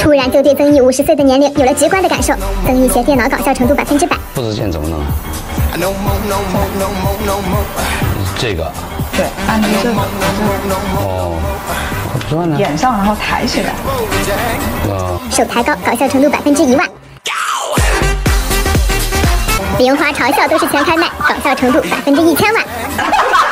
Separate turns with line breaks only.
突然就对曾毅50岁的年龄有了直观的感受。曾毅写电脑搞笑程度100%。
不知剑怎么弄？这个。
对，按这个。
哦，不算呢。
点上，然后抬起来。
手抬高，搞笑程度10000%。零花嘲笑都是全开麦，搞笑程度1000万。